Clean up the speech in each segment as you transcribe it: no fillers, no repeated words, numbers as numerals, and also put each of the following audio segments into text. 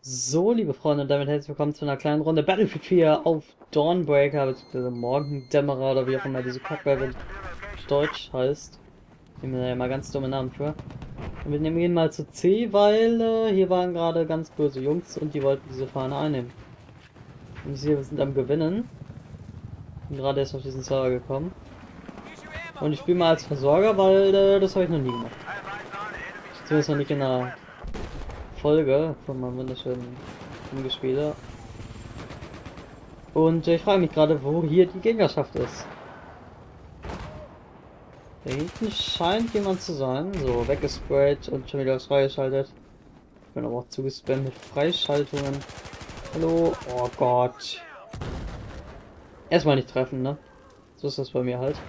So, liebe Freunde, und damit herzlich willkommen zu einer kleinen Runde Battlefield 4 auf Dawnbreaker, beziehungsweise Morgendämmerer oder wie auch immer diese Kackwelt Deutsch heißt. Ich nehme da ja mal ganz dumme Namen für. Und wir nehmen ihn mal zu C, weil hier waren gerade ganz böse Jungs und die wollten diese Fahne einnehmen. Und ich sehe, wir sind am Gewinnen. Bin gerade erst auf diesen Server gekommen. Und ich spiele mal als Versorger, weil das habe ich noch nie gemacht. Zumindest noch nicht in einer Folge von meinem wunderschönen Gespiele. Und ich frage mich gerade, wo hier die Gegnerschaft ist. Da hinten scheint jemand zu sein. So, weggesprayt und schon wieder freigeschaltet. Ich bin aber auch zugespammt mit Freischaltungen. Hallo? Oh Gott. Erstmal nicht treffen, ne? So ist das bei mir halt.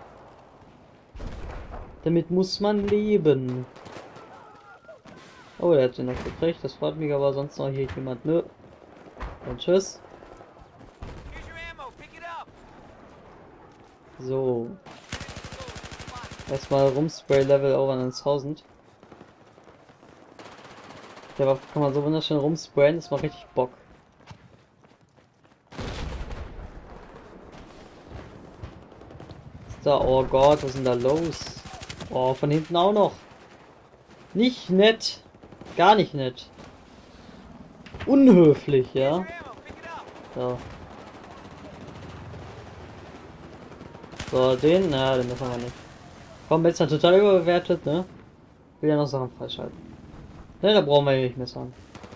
Damit muss man leben. Oh, der hat den noch gekriegt. Das freut mich, aber sonst noch hier jemand. Nö. Und tschüss. So. Erstmal Rumspray-Level over 1000. Der Waffe kann man so wunderschön rumsprayen, das macht richtig Bock. Ist da, oh Gott, was ist denn da los? Oh, von hinten auch noch. Nicht nett. Gar nicht nett. Unhöflich, ja. So. So, den, na, den müssen wir nicht. Komm, jetzt ist total überbewertet, ne? Will ja noch Sachen freischalten. Ne, da brauchen wir ja nicht messern.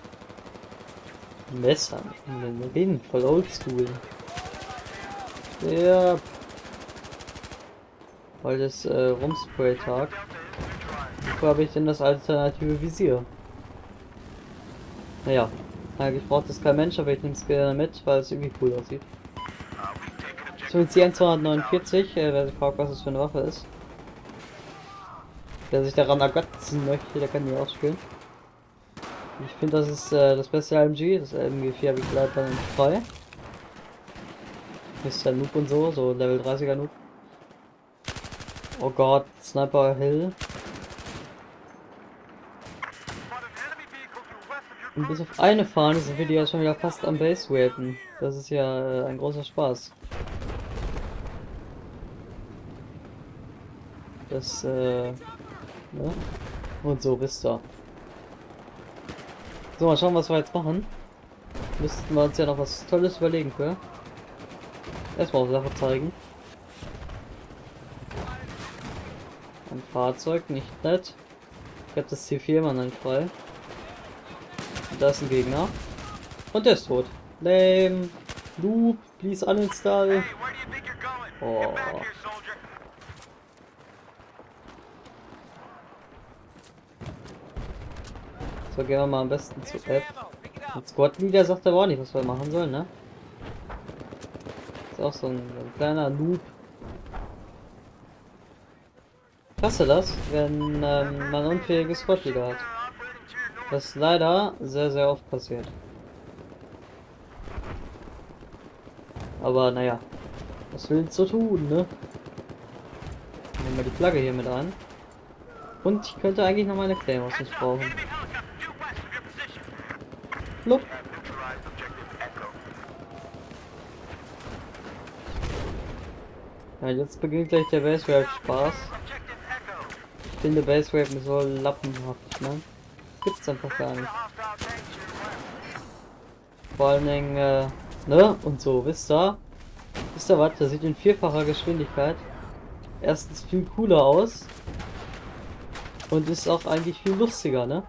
Messern? Wir reden voll oldschool. Ja. Weil das Rumspray-Tag. Wo habe ich denn das alternative Visier? Naja, eigentlich braucht das kein Mensch, aber ich nehme es gerne mit, weil es irgendwie cool aussieht. Zumindest die N249, wer sich fragt, was das für eine Waffe ist. Wer sich daran ergötzen möchte, der kann die auch spielen. Ich finde, das ist das beste LMG, das MG4 habe ich leider nicht frei. Mr. Noob und so Level 30er Noob. Oh Gott, Sniper Hill. Und bis auf eine Fahne sind wir die ja schon wieder fast am Base raten. Das ist ja ein großer Spaß. Das, ne? Und so Vista. So, mal schauen, was wir jetzt machen. Müssten wir uns ja noch was Tolles überlegen für. Erstmal auf Sache zeigen. Ein Fahrzeug, nicht nett. Ich habe das C4 immer noch nicht frei. Da ist ein Gegner. Und der ist tot. Lame. Loop, please uninstall. Oh. So, gehen wir mal am besten zu F. Und Squad Leader sagt aber auch nicht, was wir machen sollen, ne? Ist auch so ein kleiner Noob. Ich hasse das, wenn man unfähige Squad Leader hat. Das ist leider sehr, sehr oft passiert. Aber naja, was willst du tun, ne? Nehmen wir die Flagge hier mit an. Und ich könnte eigentlich noch meine Claymores nicht brauchen. Flupp. Ja, jetzt beginnt gleich der Base Rap Spaß. Ich finde Base Rap so lappenhaft, ne? Das gibt's einfach gar nicht. Vor allen Dingen, ne? Und so, wisst ihr was? Das sieht in vierfacher Geschwindigkeit erstens viel cooler aus und ist auch eigentlich viel lustiger, ne?